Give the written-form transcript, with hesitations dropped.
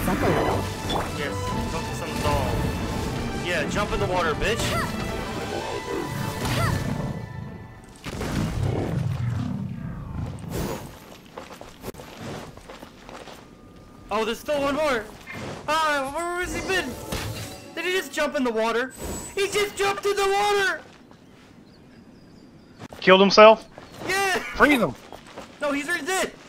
up a little. Yes, focus on the doll. Yeah, jump in the water, bitch. Oh, there's still one more. Ah, where has he been? Did he just jump in the water? He just jumped in the water! Killed himself? Yeah! Freeze him! No, he's already dead!